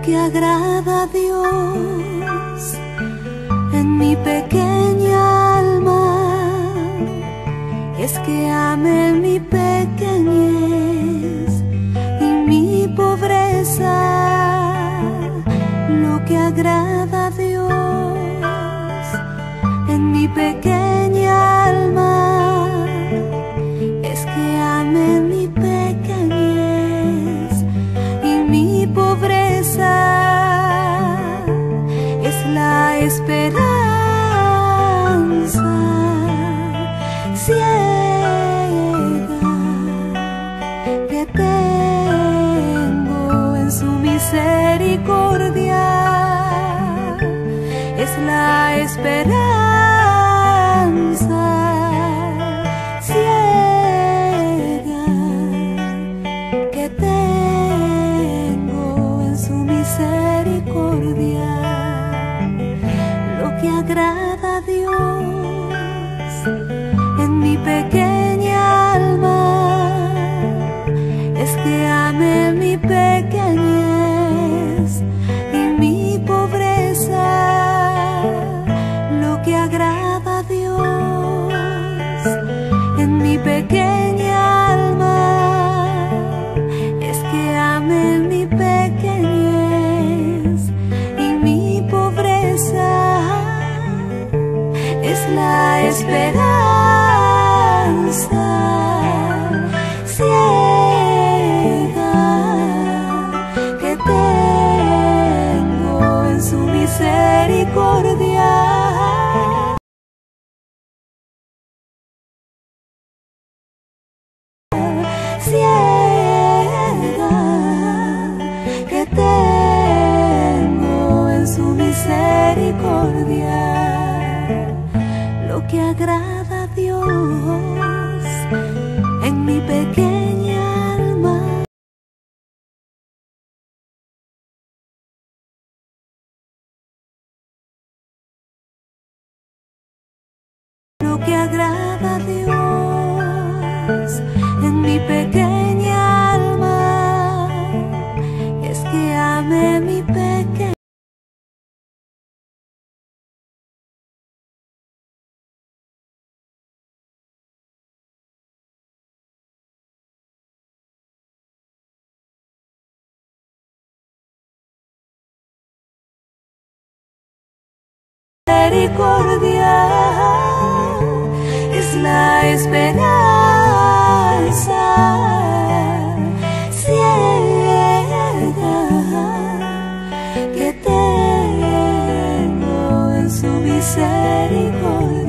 que agrada a Dios en mi pequeña alma es que ame mi pequeñez y mi pobreza. Lo que agrada a Dios en mi pequeña alma es que ame mi pequeñez y mi pobreza. Es la esperanza ciega que tengo en su misericordia. Es la esperanza ciega que tengo en su misericordia. Lo que agrada a Dios en mi pequeña alma es que ame mi pequeñez y mi pobreza. Lo que agrada a Dios en mi pequeña alma es que ame mi pequeñez y mi pobreza. Es la esperanza ciega que tengo en su misericordia. Ciega que tengo en su misericordia. Lo que agrada a Dios en mi pequeña alma. Lo que agrada a Dios en mi pequeña alma es que ame mi pequeña. Misericordia es la esperanza ciega que tengo en su misericordia.